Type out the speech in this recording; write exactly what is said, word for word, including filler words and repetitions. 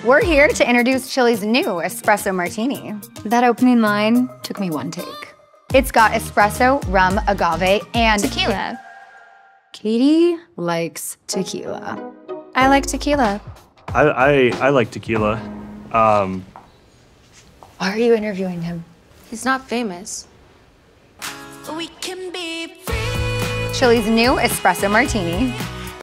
We're here to introduce Chili's new Espresso Martini. That opening line took me one take. It's got espresso, rum, agave, and tequila. Katie likes tequila. I like tequila. I, I, I like tequila. Um, Why are you interviewing him? He's not famous. Chili's new Espresso Martini.